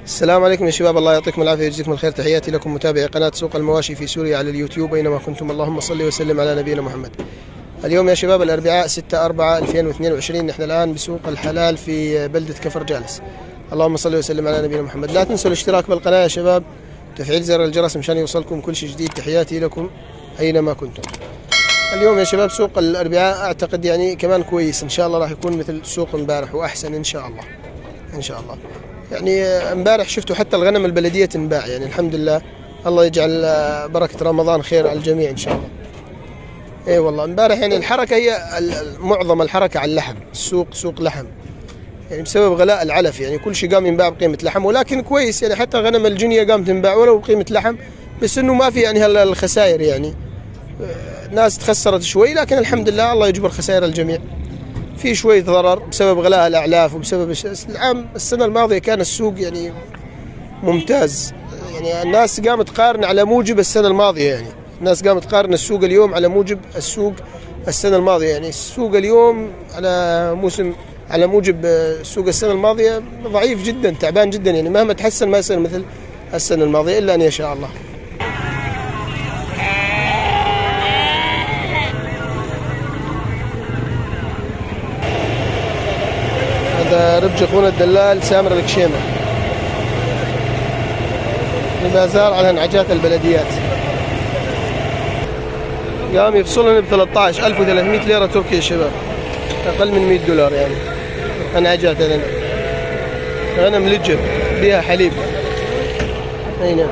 السلام عليكم يا شباب، الله يعطيكم العافية ويجزيكم الخير. تحياتي لكم متابعي قناة سوق المواشي في سوريا على اليوتيوب أينما كنتم. اللهم صل وسلم على نبينا محمد. اليوم يا شباب الأربعاء 6/4/2022، نحن الآن بسوق الحلال في بلدة كفر جالس. اللهم صل وسلم على نبينا محمد. لا تنسوا الاشتراك بالقناة يا شباب، تفعيل زر الجرس مشان يوصلكم كل شيء جديد. تحياتي لكم أينما كنتم. اليوم يا شباب سوق الأربعاء أعتقد يعني كمان كويس، إن شاء الله راح يكون مثل سوق امبارح وأحسن إن شاء الله. إن شاء الله يعني امبارح شفتوا حتى الغنم البلدية تنباع، يعني الحمد لله. الله يجعل بركة رمضان خير على الجميع إن شاء الله. اي والله امبارح يعني الحركة هي معظم الحركة على اللحم، السوق سوق لحم يعني بسبب غلاء العلف، يعني كل شيء قام ينباع بقيمة لحم، ولكن كويس يعني حتى غنم الجنية قام تنباع ولو بقيمة لحم، بس انه ما في يعني الخسائر، يعني ناس تخسرت شوي، لكن الحمد لله الله يجبر خسائر الجميع. في شوية ضرر بسبب غلاء الأعلاف وبسبب السنة الماضية كان السوق يعني ممتاز، يعني الناس قامت تقارن على موجب السنة الماضية، يعني الناس قامت تقارن السوق اليوم على موجب السوق السنة الماضية، يعني السوق اليوم على موجب سوق السنة الماضية ضعيف جدا، تعبان جدا، يعني مهما تحسن ما يصير مثل السنة الماضية إلا أن يشاء الله. هذا ربج اخونا الدلال سامر الكشيمة في بازار على انعجات البلديات. قام يفصلن ب 13,300 ليرة تركية يا شباب، أقل من $100 يعني. انعجات هذا غنم لجب بها حليب. أي نعم.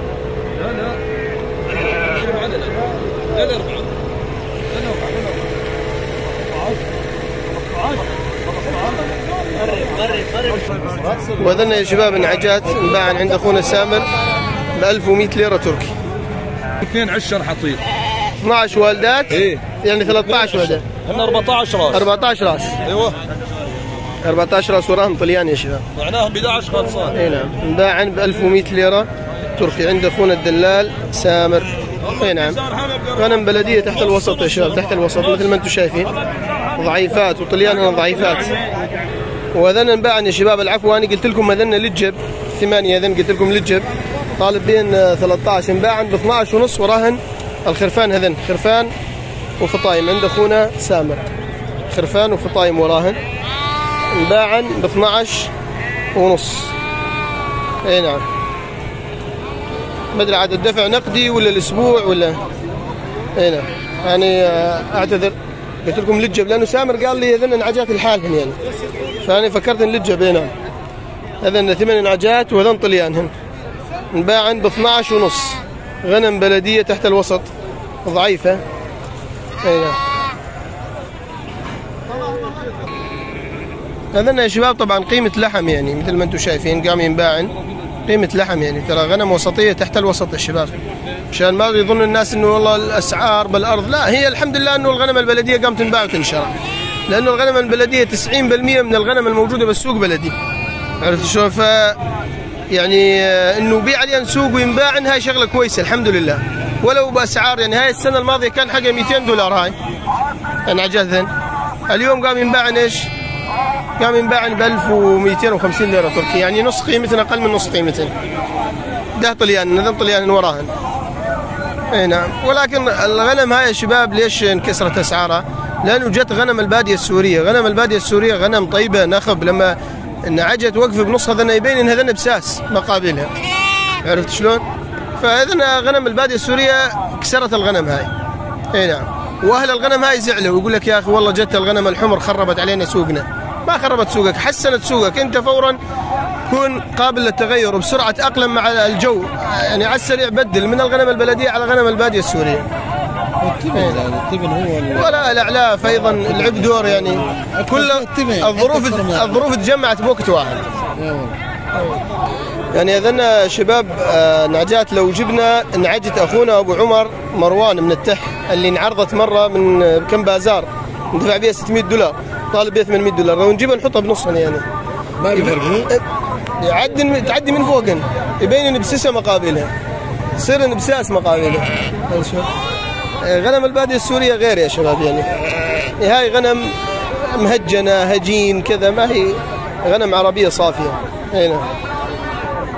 وذلنا يا شباب انعجات انباعا عند اخونا سامر ب 1100 ليرة تركي. 12 حطيط 12 والدات. ايه يعني 13 والدات. احنا 14 راس. 14 راس. ايوه 14 راس وراهم طليان يا شباب. معناهم ب 11 خلصان. اي نعم انباعا ب 1100 ليرة تركي عند اخونا الدلال سامر. اي نعم غنم بلدية تحت الوسط يا شباب، تحت الوسط مثل ما انتم شايفين، ضعيفات وطليانها ضعيفات. وهذن انباعا يا شباب، العفو انا قلت لكم هذن لجب 8، هذن قلت لكم لجب طالب بين 13 انباعا ب 12 ونص، وراهن الخرفان هذن خرفان وفطايم عند اخونا سامر، خرفان وفطايم وراهن انباعا ب 12 ونص. اي نعم ما ادري عاد الدفع نقدي ولا الاسبوع ولا. اي نعم يعني اعتذر قلت لكم لجب لانه سامر قال لي هذن انعجات الحالهن يعني، فأنا فكرت ان لجب. هنا هذن 8 انعجات وهذن طليانهن انباعا ب 12 ونص، غنم بلدية تحت الوسط ضعيفة. اي نعم هذن يا شباب طبعا قيمة لحم، يعني مثل ما انتم شايفين قام ينباعن قيمة لحم، يعني ترى غنم وسطية تحت الوسط يا شباب، مشان ما يظن الناس انه والله الاسعار بالارض، لا هي الحمد لله انه الغنم البلدية قام تنباع وتنشرى، لانه الغنم البلدية 90% من الغنم الموجودة بالسوق بلدي، عرفت شلون؟ ف يعني انه بيع عليها سوق وينباع هاي شغلة كويسة الحمد لله، ولو باسعار يعني هاي السنة الماضية كان حقها $200 هاي انعجات، اليوم قام ينباع ايش؟ قام ينباع ب 1250 ليرة تركي، يعني نص قيمتنا، اقل من نص قيمتنا. ده طليان، هذا طليان وراهن. اي نعم ولكن الغنم هاي يا شباب ليش انكسرت اسعارها؟ لانه جت غنم البادية السورية، غنم البادية السورية غنم طيبة نخب، لما انعجت وقف بنص هذا يبين ان هذا بساس مقابلها، عرفت شلون؟ فاذا غنم البادية السورية كسرت الغنم هاي. اي نعم واهل الغنم هاي زعلوا ويقول لك يا اخي والله جت الغنم الحمر خربت علينا سوقنا. ما خربت سوقك، حسنت سوقك، انت فورا كن قابل للتغير وبسرعه تاقلم مع الجو، يعني على السريع بدل من الغنم البلديه على غنم الباديه السوريه. التبن هو ولا الاعلاف ايضا لعب دور، يعني كل الظروف تجمعت بوقت واحد. يعني اذن شباب نعجات، لو جبنا نعجة اخونا ابو عمر مروان من التح اللي انعرضت مره من كم بازار ندفع بها $600 طالب بها $800، لو نجيبها نحطها بنصها يعني ما يفرق، تعدي من فوقن يبين ان بسسه مقابلها، يصير ان بساس مقابلها. غنم البادية السورية غير يا شباب، يعني هاي غنم مهجنة هجين كذا، ما هي غنم عربية صافية. هنا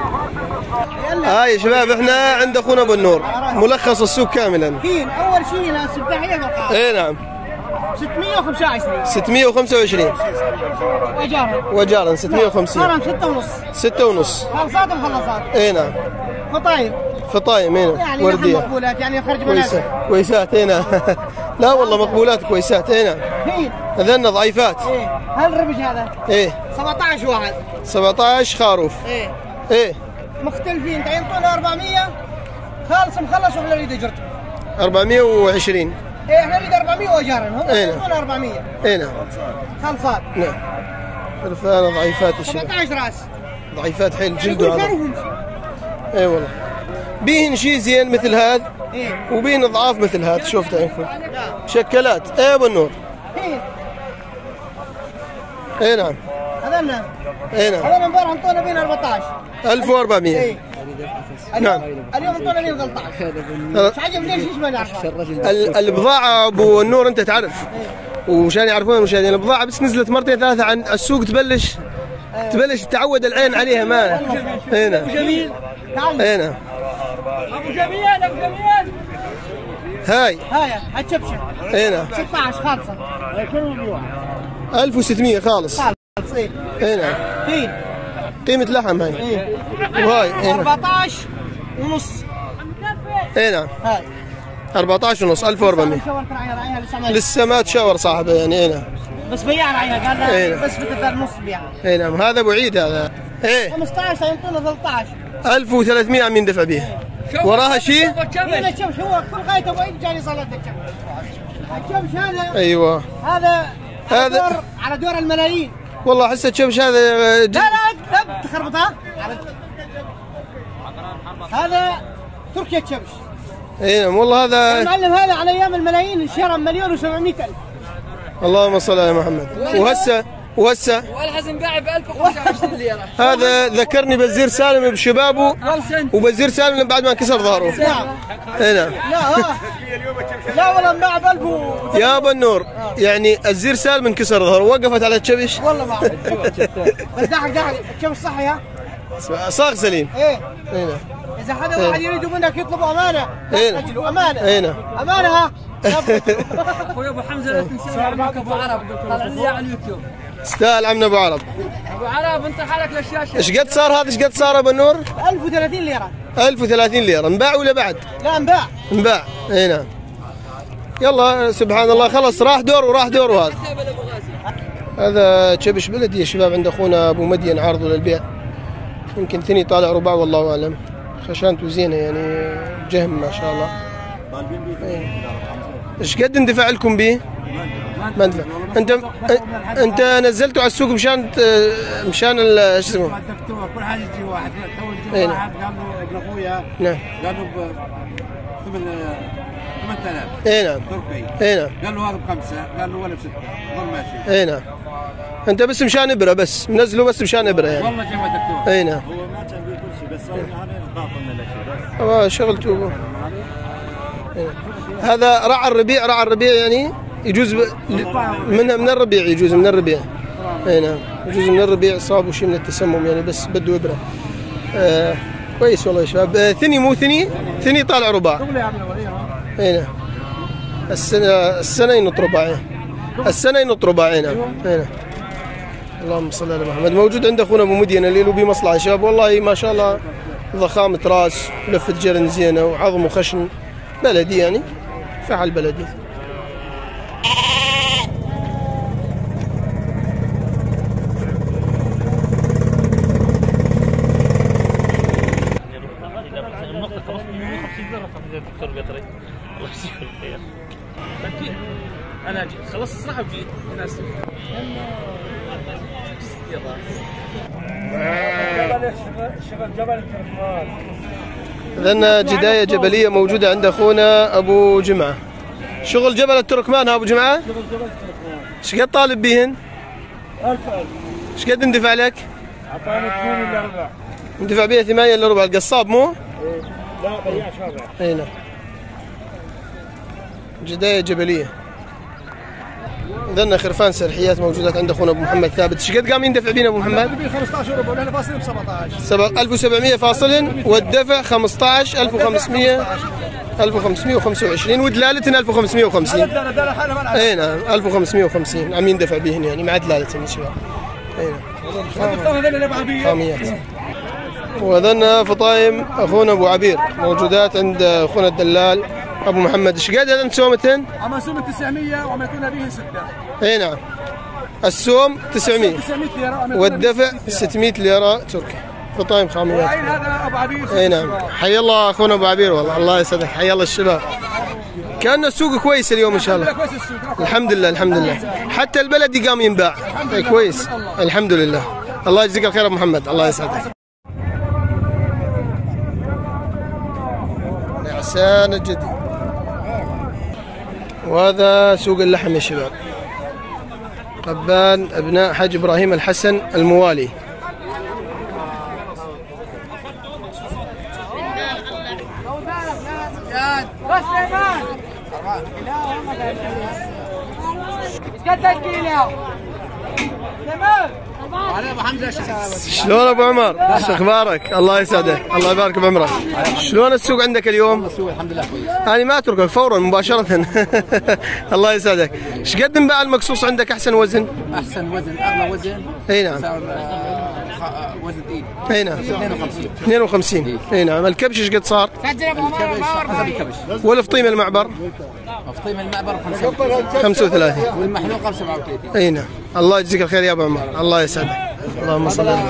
هاي يا شباب احنا عند اخونا ابو النور ملخص السوق كاملا. اول شيء هنا السباحيه بالقاعه. اي نعم. 625. 625. وجارا 650. صار 6.5. خلصات ومخلصات. اي نعم. فطايم هنا يعني ورديه. مقبولات يعني خرج مناسب. كويسات هنا. لا والله مقبولات كويسات هنا. هذن ضعيفات. ايه هالربش هذا. ايه 17 واحد. 17 خروف. ايه مختلفين تعطونا 400 خالص مخلص ولا نريد اجرته 420. ايه احنا نريد 400 واجارا هم يعطونا 400. اي نعم خلصات. نعم. خرفانه ضعيفات الشباب. 17 راس ضعيفات حيل جلده عظم. اي والله. بيهن شيء زين مثل هذا. وبيهن ضعاف مثل هذا شوفته عندكم. شكلات. اي ابو النور. اي نعم. هذا اي نعم. هذا امبارح انطونا بين 14. 1400. ايه. نعم. اليوم انطونا بين 13. مش عجبني ليش ما نعرف. البضاعة ابو النور انت تعرف. ومشان يعرفون المشاهدين البضاعة بس نزلت مرتين ثلاثة عن السوق تبلش تتعود العين عليها ما. هنا. ابو جميل. هنا. ابو جميل. هاي هتشبشب. هنا 16 خالصة. 1600 خالص. ايه. هنا. قيمة لحم هاي. وهاي 14 ونص. نعم. هاي 14 ونص 1400. لسه ما تشاور صاحبه يعني. هنا بس بيع رعيها قال لا بس بدك نص بيع. اي نعم. هذا ابو عيد هذا. 15 ينطونا 13. 1300 عم يندفع به. وراها شيء؟ هنا الشمس هو كل غايته ابو عيد جاي يصلي الشمس هذا. ايوه هذا على دور الملايين. والله احس الشمس هذا لا تخربطها. هذا تركيا الشمس. اي نعم والله هذا المعلم هذا على ايام الملايين انشرى 1,700,000. اللهم صل على محمد. وهسه والحزن باع ب 1025 ليره. هذا ذكرني بزير سالم بشبابه وبزير سالم بعد ما كسر ظهره. نعم. لا والله انباع ب 1000 يا ابو النور يعني الزير سالم انكسر ظهره وقفت على الشبش. والله ما اعرف. بس دحق الشمس صحي ها. صاغ سليم. ايه اذا حدا واحد يريد منك يطلبوا امانه. امانه. امانه ها. اخوي ابو حمزه لا تنسى ابو عرب طلع لي على اليوتيوب. استاهل عمنا ابو عرب. ابو عرب انت حالك للشاشه. ايش قد صار هذا؟ ايش قد صار ابو النور؟ 1030 ليره. 1030 ليره. انباع ولا بعد؟ لا انباع. اي نعم. يلا سبحان الله خلص راح دور وهذا. هذا شبش بلدي يا شباب عند اخونا ابو مدين عارضه للبيع. يمكن ثني طالع رباع والله اعلم. خشانته زينه يعني جهم ما شاء الله. ايش قد اندفع لكم به؟ ما اندفع. انت نزلته على السوق مشان ايش اسمه؟ الدكتور كل حاجه يجي واحد تو يجي واحد قال له ابن اخويا. نعم. قال له ب 8000. اي نعم. تركي. اي نعم. قال له هذا ب5 قال له ولا ب6 ظل ماشي. اي نعم. انت بس مشان ابره بس منزله بس مشان ابره يعني. والله جاب الدكتور. اي نعم. هو ما كان بيقول شيء بس انا باطلنا لك بس. شغلته. هذا رعى الربيع يعني يجوز من الربيع يجوز من الربيع. اي نعم يجوز من الربيع. صابوا شيء من التسمم يعني بس بده ابره. كويس والله يا شباب. ثني مو ثني طالع رباع. اي نعم. السنه ينط رباع. السنه ينط رباع. اي نعم. اللهم صل على محمد. موجود عند اخونا ابو مدين اللي له بمصلحه يا شباب. والله ما شاء الله ضخامه راس ولفه جرن زينه وعظم وخشن بلدي يعني فعل بلدي. انا جيت خلصت الصراحه وجيت ناس إذن جداية جبلية موجودة عند أخونا أبو جمعة. شغل جبل التركمان ها أبو جمعة؟ ايش قد طالب بيهن؟ 1000. ايش قد اندفع لك؟ اعطاني 2 الا ربع. اندفع بيها 8 الا ربع. القصاب مو؟ لا بياع شابع. اي نعم. جداية جبلية. عندنا خرفان سرحيات موجودات عند اخونا ابو محمد ثابت. ايش قد قام يندفع بينا ابو محمد؟ 15 وربع ونحن فاصلين ب 17. 1700 فاصل والدفع 15,525 ودلالتنا 1550. اي نعم 1550 عم يندفع بهن يعني مع دلالتهم يا شباب. اي نعم خاميات. وهذنا فطايم اخونا ابو عبير موجودات عند اخونا الدلال ابو محمد. ايش قد هذا سومتين؟ اما سوم 900 وعم يكون به 6. اي نعم السوم 900 ليره والدفع 600 ليره تركي. فطايم خاميات. هذا ابو عبير. اي نعم حي الله اخونا ابو عبير والله الله يسعدك حي الله الشباب. كان السوق كويس اليوم ان شاء الله. الحمد لله الحمد لله حتى البلدي قام ينباع كويس الحمد لله. الله يجزيك الخير ابو محمد الله يسعدك. عسان الجديد. وهذا سوق اللحم يا شباب. قبان ابناء حاج ابراهيم الحسن الموالي. شلون ابو عمر؟ ايش اخبارك؟ الله يسعدك الله يبارك بعمرك. شلون السوق عندك اليوم؟ السوق الحمد لله كويس. انا ما اتركك فورا مباشره. الله يسعدك. ايش قد انباع المقصوص عندك احسن وزن؟ احسن وزن اغلى وزن. اي نعم. وزن ثقيل. اي نعم. 52. 52 اي نعم. الكبش ايش قد صار؟ الكبش حسب الكبش. والفطيم المعبر؟ فطيم المعبر 35. 35 والمحلوقه 37. اي نعم. الله يجزيك الخير يا ابو عمر الله يسعدك. اللهم صل على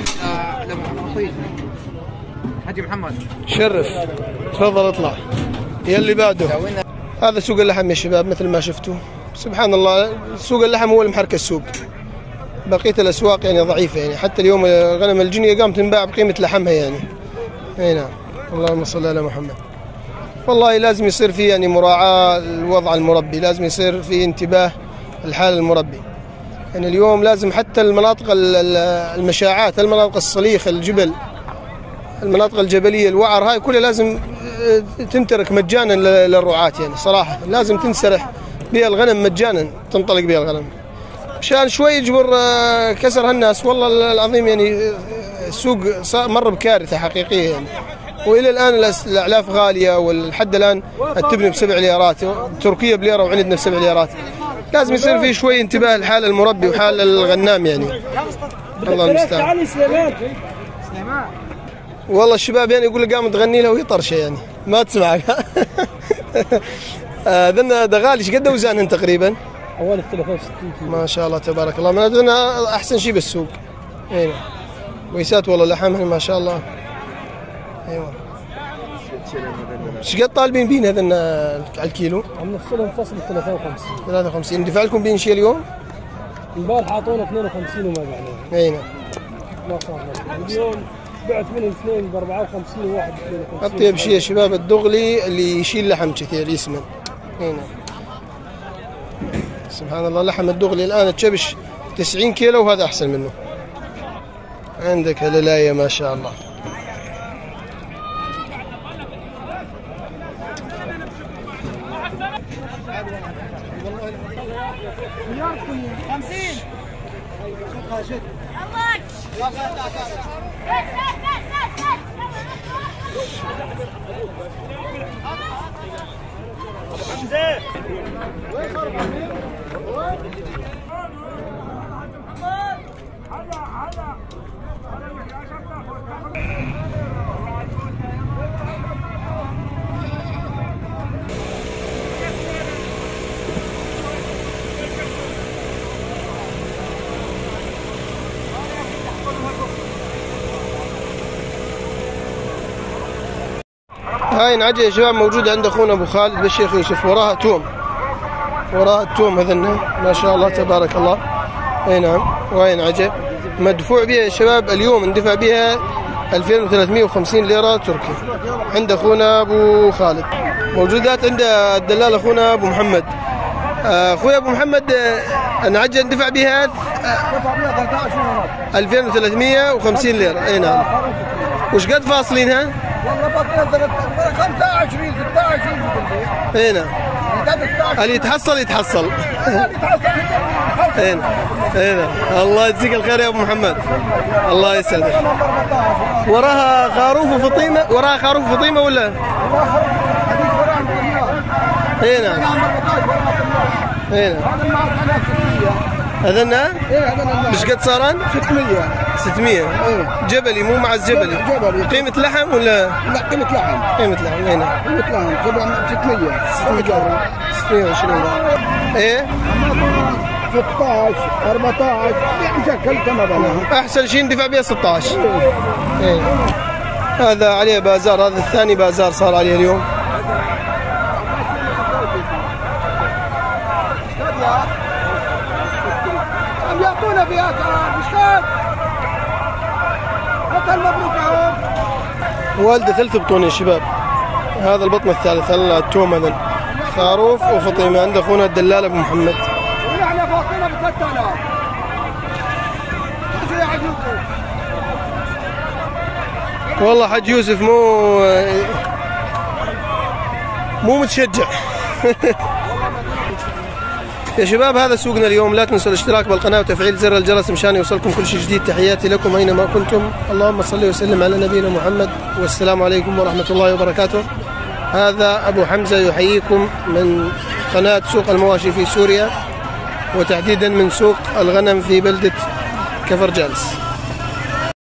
حاجي محمد. شرف تفضل اطلع. يا اللي بعده. هذا سوق اللحم يا شباب مثل ما شفتوا سبحان الله. سوق اللحم هو المحرك السوق. بقيه الاسواق يعني ضعيفه يعني حتى اليوم غنم الجنيه قامت تنباع بقيمه لحمها يعني. اي نعم. اللهم صل على محمد. والله لازم يصير في يعني مراعاه الوضع المربي لازم يصير في انتباه الحال المربي. يعني اليوم لازم حتى المناطق المشاعات المناطق الصليخ الجبل المناطق الجبليه الوعر هاي كلها لازم تنترك مجانا للرعاة يعني صراحه لازم تنسرح بها الغنم مجانا تنطلق بها الغنم مشان شوي يجبر كسر هالناس. والله العظيم يعني السوق مر بكارثه حقيقيه يعني. والى الان الاعلاف غاليه ولحد الان التبن ب7 ليرات تركيا بليره وعندنا ب7 ليرات. لازم يصير في شوي انتباه لحال المربي وحال الغنام يعني. الله المستعان. والله الشباب يعني يقول لك قام تغني له وهي طرشه يعني ما تسمعك. ذنا دغالي ايش قد اوزانهن تقريبا؟ حوالي 63 كيلو. ما شاء الله تبارك الله. من هذول احسن شيء بالسوق. اي نعم. كويسات والله لحمهن ما شاء الله. ايوه. ايش قد طالبين بين هذا على الكيلو؟ عم نفصلهم فصل 53. 53 ندفع لكم بين شيء اليوم؟ امبارح اعطونا 52 وما بعناهم. اي نعم. ما صار اليوم بعت منهم اثنين ب 54 وواحد ب 52. اطيب شيء يا شباب الدغلي اللي يشيل لحم كثير يسمن. اي نعم. سبحان الله لحم الدغلي الان الكبش 90 كيلو وهذا احسن منه. عندك هلالايه ما شاء الله. هاي نعجة يا شباب موجودة عند أخونا أبو خالد بالشيخ يوسف وراها توم. وراها التوم هذن ما شاء الله تبارك الله. اي نعم. وهاي نعجة مدفوع بها يا شباب اليوم ندفع بها 2350 ليرة تركي عند أخونا أبو خالد. موجودات عند الدلال أخونا أبو محمد. اخوي ابو محمد نعجل ندفع بها 2350 ليره. اي نعم. وش قد فاصلينها؟ والله فاصلين 25 26. اي نعم. اللي يتحصل يتحصل. اي نعم. الله يجزيك الخير يا ابو محمد. الله يسعدك. وراها خروف وفطيمه، وراها خروف وفطيمه ولا؟ اي نعم. اي نعم. هذنا؟ ايه هذا مش قد صارن؟ 600. ايه جبلي مو معز جبلي. جبلي. قيمة لحم ولا؟ لا قيمة لحم. قيمة لحم. اي نعم. قيمة لحم 600. 620. ايه؟ 16 14 بشكل كما بنا. احسن شيء ندفع بها 16. ايه. هذا عليه بازار، هذا الثاني بازار صار عليه اليوم. عم يعطونا فيها مشتاق. مثل مبروك اهو. والده 3 بطون يا شباب. هذا البطن الثالث، هلا التوم هذا خروف وفطيمه عند اخونا الدلال ابو محمد. ونحن فاطمه ب 3000. شو يا حاج يوسف؟ والله حاج يوسف مو متشجع. يا شباب هذا سوقنا اليوم. لا تنسوا الاشتراك بالقناة وتفعيل زر الجرس مشان يوصلكم كل شيء جديد. تحياتي لكم أينما كنتم. اللهم صل وسلم على نبينا محمد، والسلام عليكم ورحمة الله وبركاته. هذا أبو حمزة يحييكم من قناة سوق المواشي في سوريا، وتحديدا من سوق الغنم في بلدة كفر جالس.